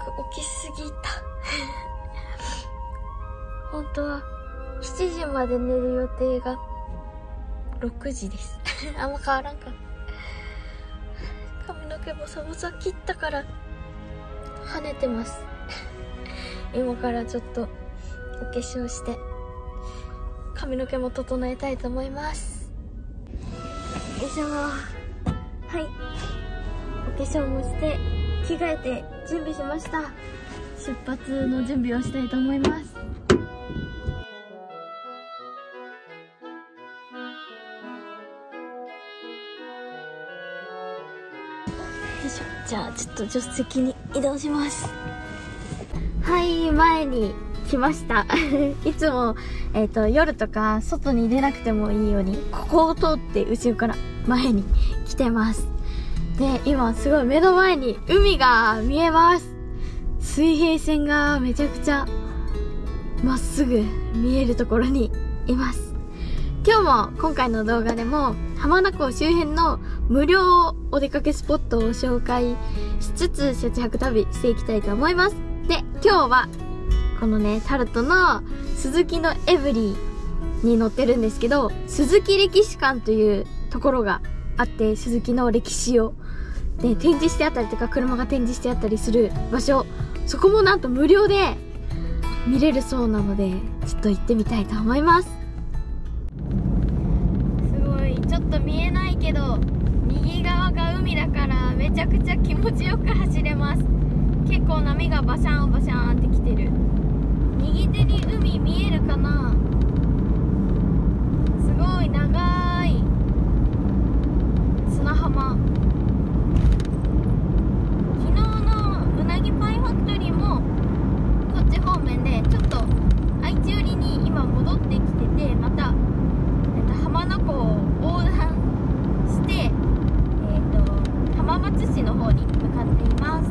起きすぎた。本当は7時まで寝る予定が6時です。あんま変わらんか。髪の毛ボサボサ切ったから跳ねてます。今からちょっとお化粧して髪の毛も整えたいと思います。よいしょ。はい、お化粧もして着替えて準備しました。出発の準備をしたいと思います。よいしょ。じゃあちょっと助手席に移動します。はい、前に来ました。いつも、夜とか外に出なくてもいいようにここを通って後ろから前に来てます。で、今すごい目の前に海が見えます。水平線がめちゃくちゃまっすぐ見えるところにいます。今回の動画でも浜名湖周辺の無料お出かけスポットを紹介しつつ節泊旅していきたいと思います。で、今日はこのね、タルトの鈴木のエブリーに乗ってるんですけど、鈴木歴史館というところがあって、鈴木の歴史をで展示してあったりとか、車が展示してあったりする場所、そこもなんと無料で見れるそうなので、ちょっと行ってみたいと思います。すごい、ちょっと見えないけど右側が海だからめちゃくちゃ気持ちよく走れます。結構波がバシャンバシャンってきてる。右手に海見えるかな。すごい長い砂浜。昨日のうなぎパイファクトリーもこっち方面で、ちょっと愛知寄りに今戻ってきてて、また、浜名湖を横断して、浜松市の方に向かっています。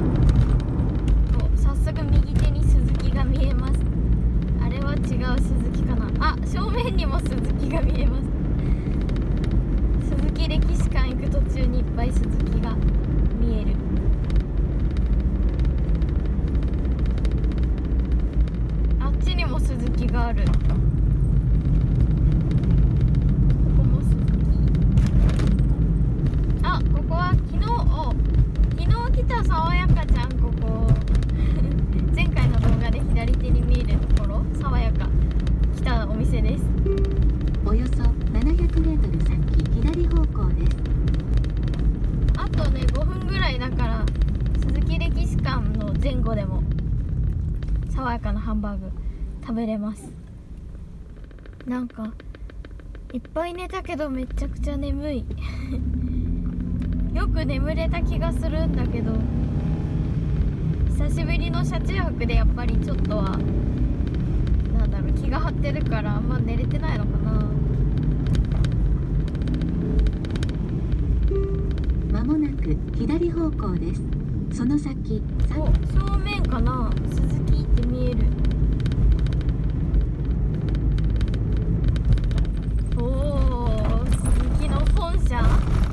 早速右手に鈴木が見えます。あれは違う鈴木かな。あ、正面にも鈴木が見えます。鈴木歴史館行く途中にいっぱい鈴木が見える。あっちにも鈴木がある。ここも鈴木。あ、ここは昨日来た爽やかちゃん。ここ前回の動画で左手に見えるところ、爽やか来たお店です。 およそ700メートル先左方向です。 あとね5分ぐらいだから、鈴木歴史館の前後でも爽やかなハンバーグ食べれます。なんかいっぱい寝たけどめちゃくちゃ眠い。よく眠れた気がするんだけど、久しぶりの車中泊でやっぱりちょっとはなんだろう、気が張ってるからあんま寝れてないのかな。 まもなく左方向です。その先、 正面かな。鈴木って見える。おお、鈴木の本社。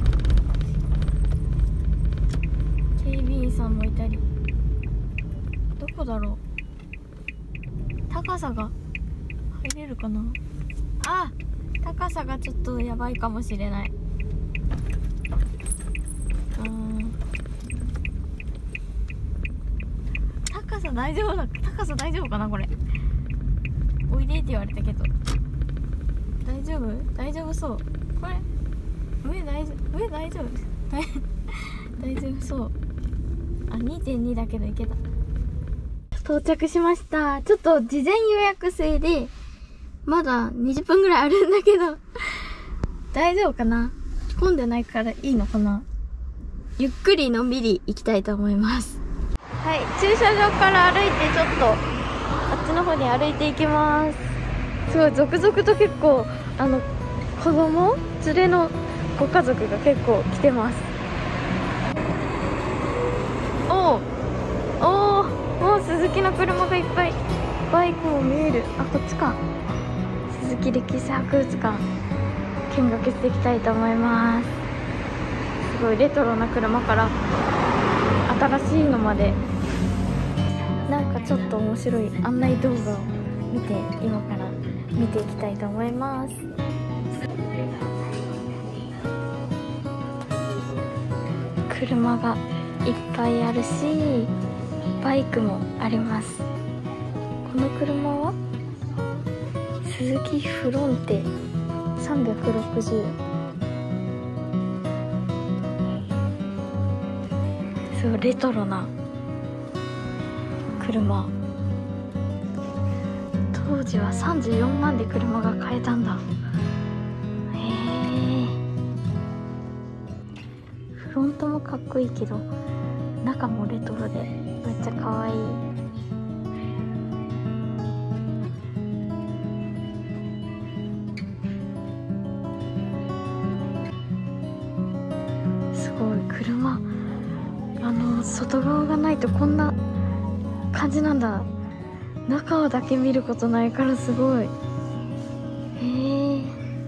警備員さんもいたり。どこだろう。高さが入れるかな。あ、高さがちょっとやばいかもしれない。高さ大丈夫かな。これおいでって言われたけど大丈夫そう。これ上大丈夫大丈夫そう。あ、2.2 だけどいけた。到着しました。ちょっと事前予約制でまだ20分ぐらいあるんだけど大丈夫かな。混んでないからいいのかな。ゆっくりのんびり行きたいと思います。はい、駐車場から歩いてちょっとあっちの方に歩いていきます。すごい続々と結構子供連れのご家族が結構来てます。もう鈴木の車がいっぱい、バイクも見える。あ、こっちか。鈴木歴史博物館見学していきたいと思います。すごいレトロな車から新しいのまでなんかちょっと面白い案内動画を見て、今から見ていきたいと思います。車がいっぱいあるし、バイクもあります。この車はスズキフロンテ360。すごいレトロな車。当時は34万で車が買えたんだ。へえ。フロントもかっこいいけど、中もレトロでめっちゃかわいい。すごい車、外側がないとこんな感じなんだ。中だけ見ることないからすごい。へえ。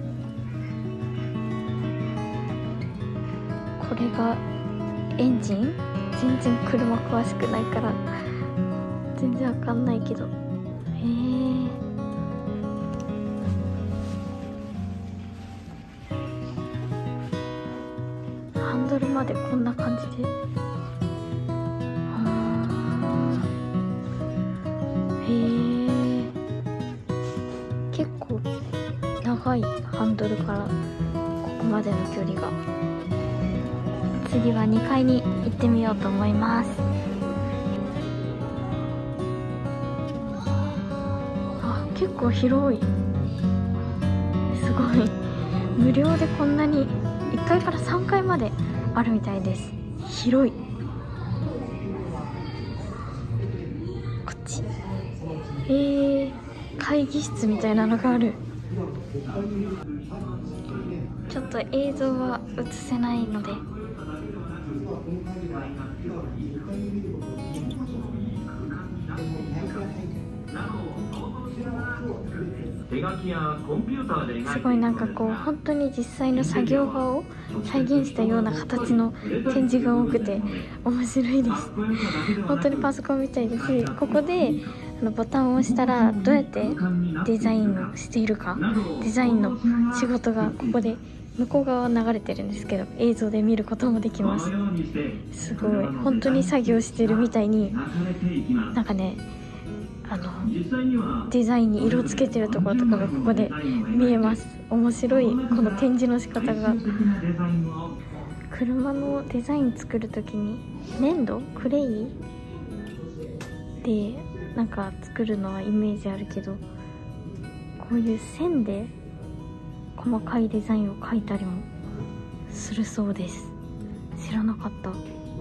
これがエンジン？全然車詳しくないから全然わかんないけど。へえ。ハンドルまでこんな感じで。結構長いハンドルからここまでの距離が。次は2階に行ってみようと思います。あ、結構広い。すごい。無料でこんなに1階から3階まであるみたいです。広い。こっち。会議室みたいなのがある。ちょっと映像は映せないので。すごいなんかこう本当に実際の作業場を再現したような形の展示が多くて面白いです。本当にパソコンみたいですし、ここでボタンを押したらどうやってデザインをしているか、デザインの仕事がここで向こう側は流れてるんですけど、映像で見ることもできます。すごい本当に作業してるみたいに、なんかね、デザインに色つけてるところとかがここで見えます。面白いこの展示の仕方が。車のデザイン作るときに粘土、クレイでなんか作るのはイメージあるけど、こういう線で細かいデザインを描いたりもするそうです。知らなかった。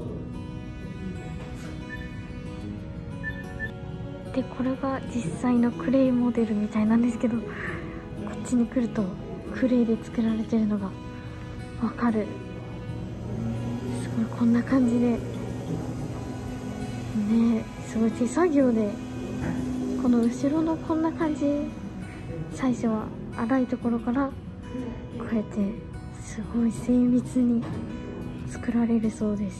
で、これが実際のクレイモデルみたいなんですけど、こっちに来るとクレイで作られてるのがわかる。すごいこんな感じでね、すごい手作業で、この後ろのこんな感じ、最初は粗いところからこうやってすごい精密に作られるそうです。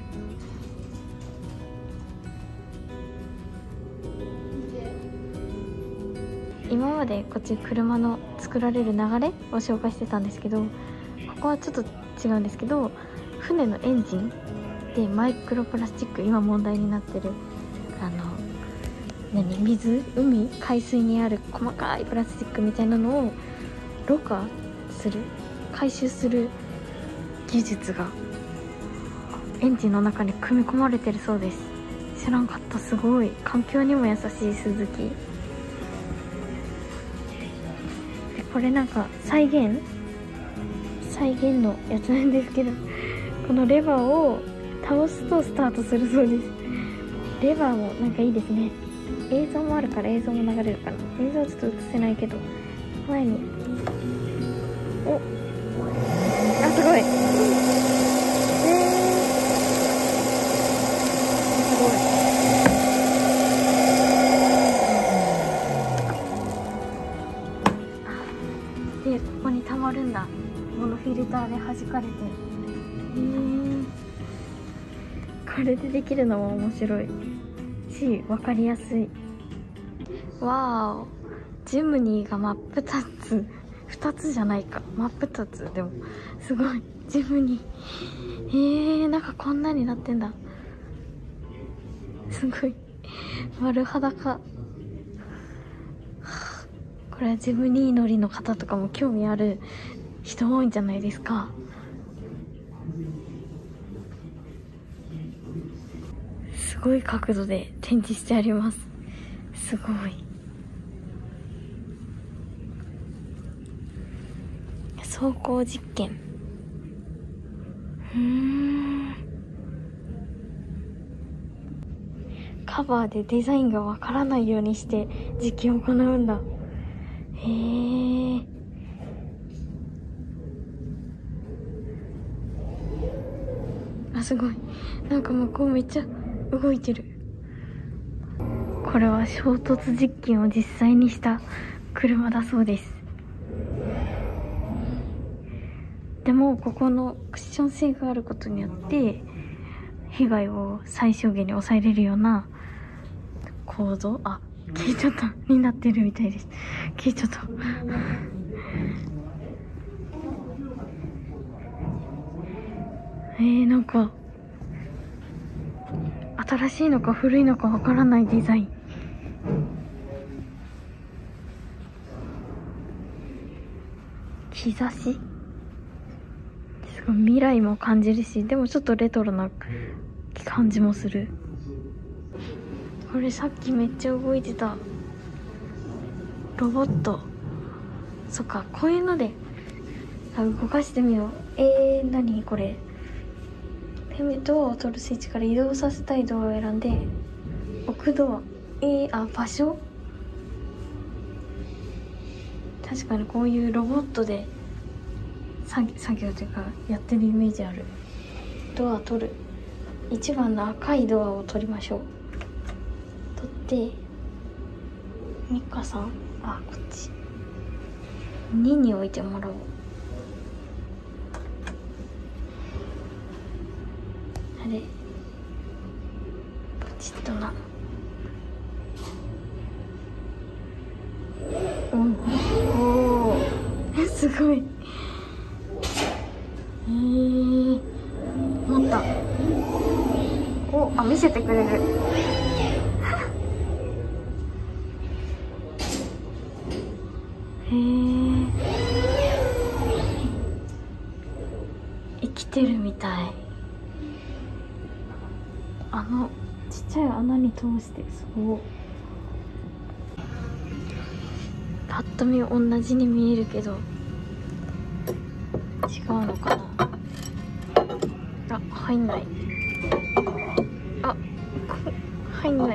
今までこっち車の作られる流れを紹介してたんですけど、ここはちょっと違うんですけど、船のエンジンでマイクロプラスチック、今問題になってる水、海、海水にある細かいプラスチックみたいなのをろ過する、回収する技術がエンジンの中に組み込まれてるそうです。知らんかった。すごい環境にも優しいスズキで、これなんか再現のやつなんですけど、このレバーを倒すとスタートするそうです。レバーもなんかいいですね。映像もあるから映像も流れるかな。映像はちょっと映せないけど、前にすごい、すごい。で、ここに溜まるんだ。このフィルターで弾かれて、これでできるのも面白い。 しい、わかりやすい。わーお、ジムニーが真っ二つ、2つじゃないか、真っ二つ。でもすごい、ジムニー、なんかこんなになってんだ。すごい丸裸。これはジムニー乗りの方とかも興味ある人多いんじゃないですか。すごい角度で展示してあります。すごい。走行実験。カバーでデザインがわからないようにして実験を行うんだ。あ、すごい。なんか向こうめっちゃ動いてる。これは衝突実験を実際にした車だそうです。でもここのクッション性があることによって被害を最小限に抑えれるような構造、あ、消えちゃったになってるみたいです。消えちゃったなんか新しいのか古いのかわからないデザイン。兆し、すごい未来も感じるし、でもちょっとレトロな感じもする。これさっきめっちゃ動いてたロボット。そっか、こういうので動かしてみよう。何これ。ドアを取るスイッチから移動させたいドアを選んで置くドア。場所。確かにこういうロボットで作業というかやってるイメージある。ドア取る。1番の赤いドアを取りましょう。取ってミカさん、こっち2に置いてもらおう。あれポチッとな。おーすごい。持った。見せてくれる生きてるみたい。ちっちゃい穴に通して、すごい。ぱっと見同じに見えるけど違うのかな。入んない。入んない。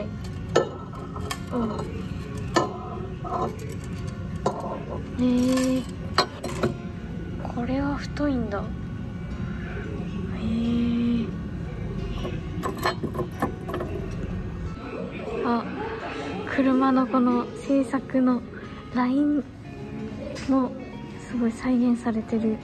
これは太いんだ。車のこの製作のラインもすごい再現されてる。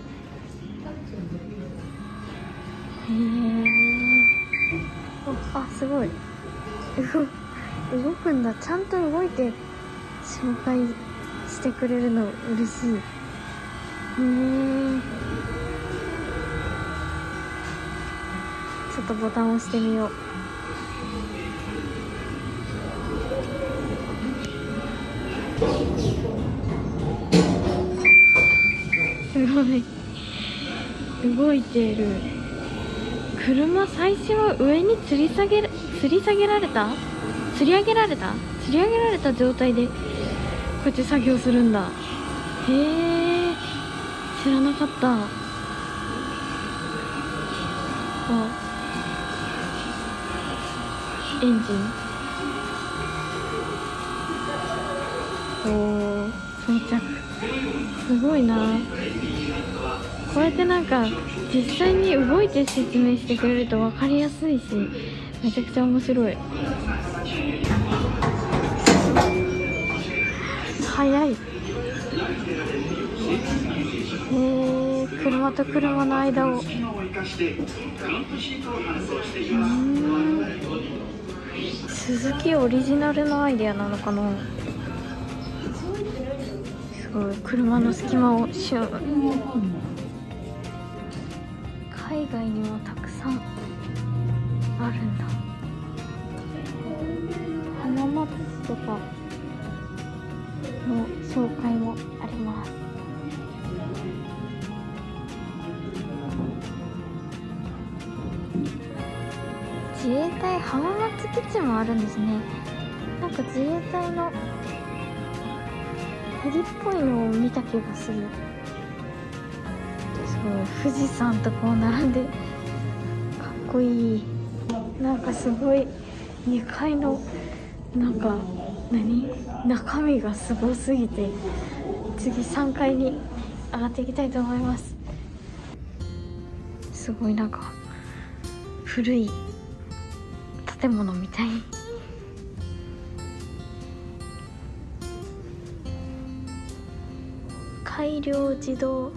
すごい動くんだ。ちゃんと動いて紹介してくれるの嬉しい。ちょっとボタンを押してみよう。すごい動いてる。車最初は上に吊り上げられた状態でこうやって作業するんだ。知らなかった。エンジン装着。すごいな。こうやってなんか実際に動いて説明してくれると分かりやすいし、めちゃくちゃ面白い。速い。車と車の間を。す鈴木オリジナルのアイデアなのかな。すごい、車の隙間をシュン。海外にもたくさんあるんだ。浜松とかの紹介もあります。自衛隊浜松基地もあるんですね。なんか自衛隊のヘリっぽいのを見た気がする。すごい、富士山とこう並んでかっこいい。なんかすごい2階のなんか中身がすごすぎて、次3階に上がっていきたいと思います。すごいなんか古い建物みたい。改良自動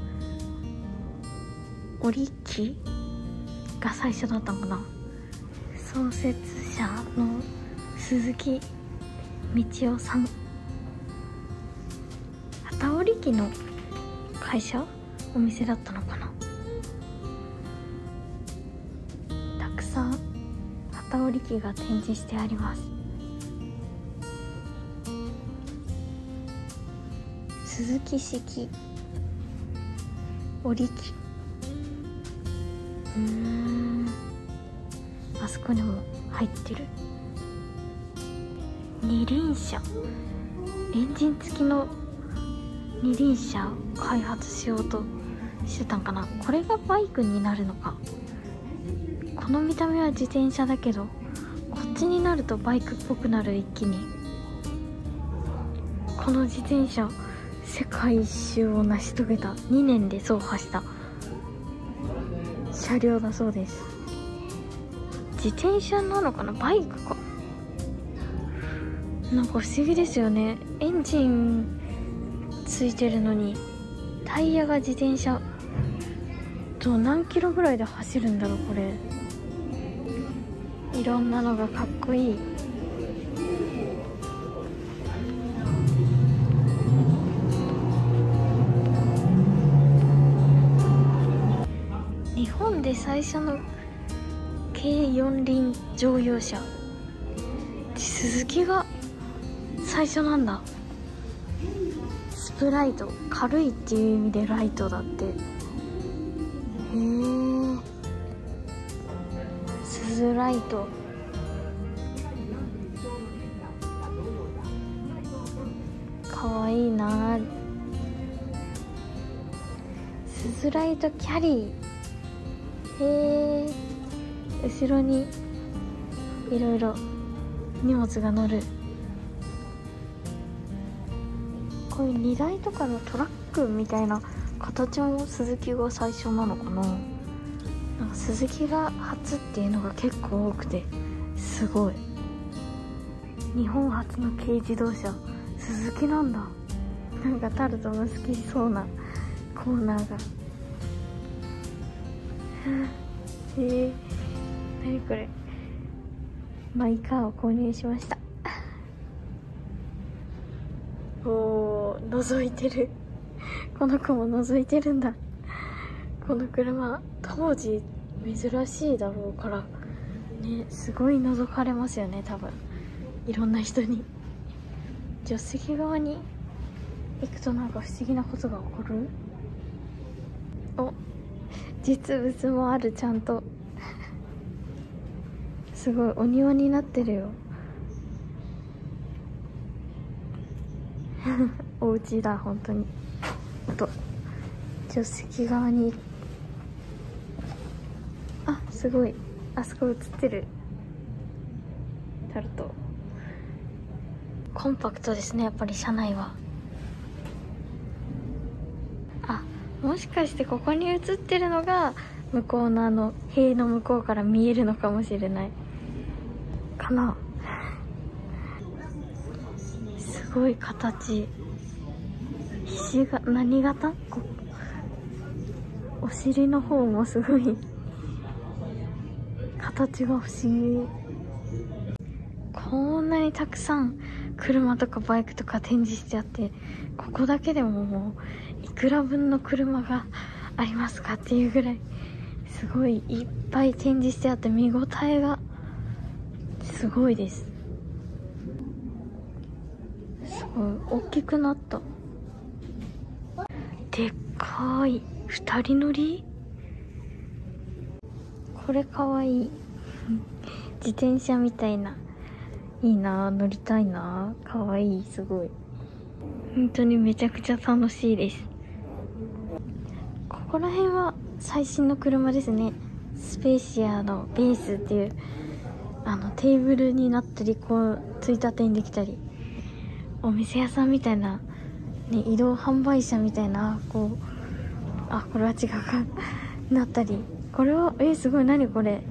織機が最初だったのかな。創設者の鈴木道夫さん。機織機の会社、お店だったのかな。たくさん機織機が展示してあります。鈴木式織機。あそこにも入ってる。二輪車、エンジン付きの二輪車を開発しようとしてたんかな。これがバイクになるのか。この見た目は自転車だけど、こっちになるとバイクっぽくなる。一気にこの自転車世界一周を成し遂げた、2年で走破した車両だそうです。自転車なのかな、バイクか。なんか不思議ですよね。エンジンついてるのにタイヤが自転車と何キロぐらいで走るんだろう。これいろんなのがかっこいい。日本で最初の軽四輪乗用車、鈴木が最初なんだ。スプライト、軽いっていう意味でライトだって。へえ、スズライト。かわいいな。スズライトキャリー。へえ、後ろにいろいろ荷物が乗る。こういう荷台とかのトラックみたいな形も鈴木が最初なのかな。なんか鈴木が初っていうのが結構多くてすごい。日本初の軽自動車鈴木なんだ。なんかタルトの好きそうなコーナーが何これ。マイカーを購入しました。おー、覗いてる。この子も覗いてるんだ。この車当時珍しいだろうからね、すごい覗かれますよね、多分いろんな人に。助手席側に行くとなんか不思議なことが起こる。お、実物もある、ちゃんとすごいお庭になってるよお家だ、本当に。と助手席側に、あ、すごい、あそこ映ってる。タルトコンパクトですね、やっぱり車内は。あ、もしかしてここに映ってるのが向こうの塀の向こうから見えるのかもしれないかな。すごい形。ひしが何型？お尻の方もすごい形が不思議。 んなにたくさん車とかバイクとか展示してあって、ここだけでももういくら分の車がありますかっていうぐらいすごいいっぱい展示してあって、見応えがすごいです。すごい大きくなった。でっかい2人乗り、これかわいい自転車みたいな、いいな、乗りたいな、かわいい、すごい本当にめちゃくちゃ楽しいです。ここら辺は最新の車ですね。スペーシアのベースっていうテーブルになったり、こうついたてにできたり、お店屋さんみたいな、ね、移動販売車みたいな、こうこれは違うかなったり、これはすごい、何これ、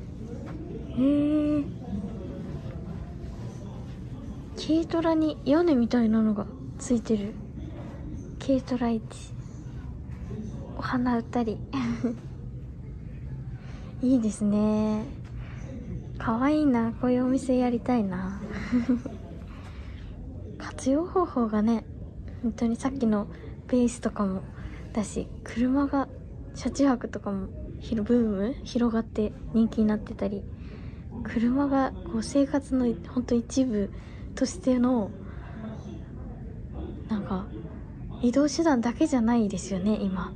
軽トラに屋根みたいなのがついてる。軽トラ1、お花売ったりいいですね、かわいいな、こういうお店やりたいな活用方法がね、本当にさっきのベースとかもだし、車が車中泊とかもブーム広がって人気になってたり、車がこう生活の本当一部としてのなんか移動手段だけじゃないですよね。今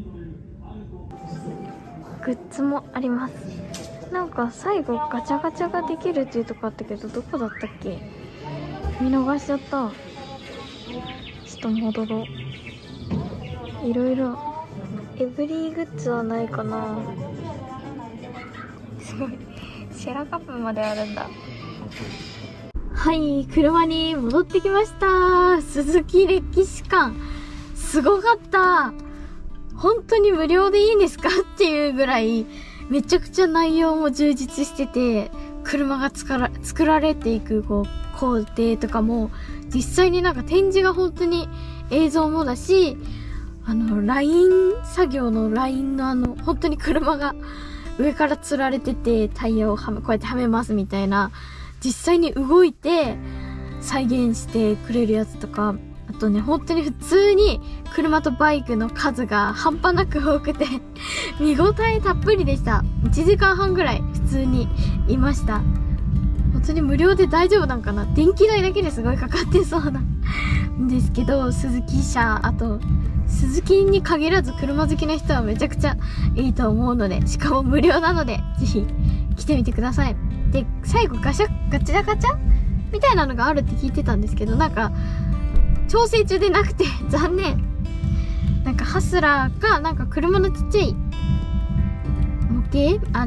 グッズもあります。なんか最後ガチャガチャができるっていうとこあったけど、どこだったっけ、見逃しちゃった。ちょっと戻ろう。いろいろエブリィグッズはないかな。すごい、シェラカップまであるんだ。はい、車に戻ってきました。鈴木歴史館すごかった。本当に無料でいいんですかっていうぐらいめちゃくちゃ内容も充実してて、車が作られていくこう工程とかも、実際になんか展示が本当に映像もだし、ライン作業のラインの本当に車が上から吊られてて、タイヤをこうやってはめますみたいな、実際に動いて再現してくれるやつとか、あとね、本当に普通に車とバイクの数が半端なく多くて見応えたっぷりでした。1時間半ぐらい普通にいました。本当に無料で大丈夫なんかな。電気代だけですごいかかってそうなんですけど、鈴木車、あと鈴木に限らず車好きな人はめちゃくちゃいいと思うので、しかも無料なのでぜひ来てみてください。で、最後ガチャガチャみたいなのがあるって聞いてたんですけど、なんか調整中でなくて残念。なんかハスラーか、なんか車のちっちゃい模型、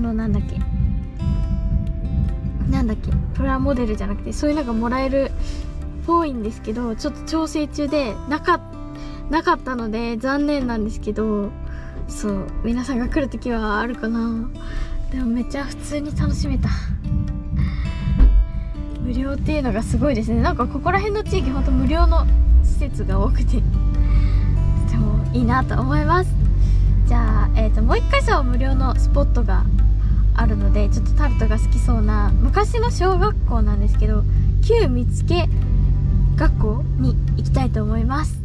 なんだっけプラモデルじゃなくて、そういうのがもらえるっぽいんですけど、ちょっと調整中でなかったので残念なんですけど、そう、皆さんが来るときはあるかな。でもめっちゃ普通に楽しめた。無料っていうのがすごいですね。なんかここら辺の地域ほんと無料の施設が多くて、とてもいいなと思います。じゃあ、もう一箇所無料のスポットがあるので、ちょっとタルトが好きそうな昔の小学校なんですけど、旧見附学校に行きたいと思います。